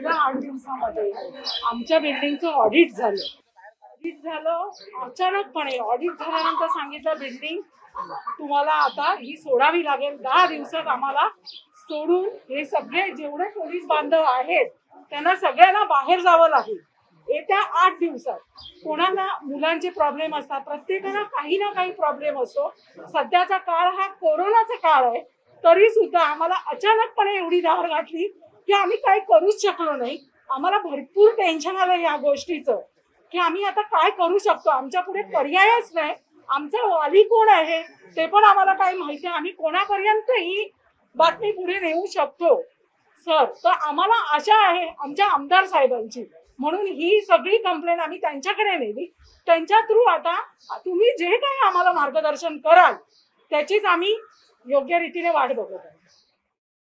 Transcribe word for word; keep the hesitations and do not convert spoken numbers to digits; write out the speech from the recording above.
गेल्या आठ दिवसामध्ये आमच्या बिल्डिंगचं ऑडिट झालं. ऑडिट झालं अचानकपणे. ऑडिट झाल्यानंतर सांगितलं बिल्डिंग तुम्हाला आता ही सोडावी लागेल. दहा दिवसात आम्हाला सोडून हे सगळे जेवढे पोलीस बांधव आहेत त्यांना सगळ्यांना बाहेर जावं लागेल. येत्या आठ दिवसात कोणाला मुलांचे प्रॉब्लेम असतात, प्रत्येकाला काही ना काही प्रॉब्लेम असतो. सध्याचा काळ हा कोरोनाचा काळ आहे, तरी सुद्धा आम्हाला अचानकपणे एवढी धार घातली की आम्ही काही करूच शकलो नाही. आम्हाला भरपूर टेन्शन आलं या गोष्टीचं की आम्ही आता काय करू शकतो. आमच्या पुढे पर्यायच नाही. आमचा वाली कोण आहे ते पण आम्हाला काही माहिती आहे. आम्ही कोणापर्यंत ही बातमी पुढे नेऊ शकतो सर. तर आम्हाला आशा आहे आमच्या आमदार साहेबांची, म्हणून ही सगळी कंप्लेंट आम्ही त्यांच्याकडे नेली. त्यांच्या थ्रू आता तुम्ही जे काही आम्हाला मार्गदर्शन कराल त्याचीच आम्ही योग्य रीतीने वाट बघत आहोत.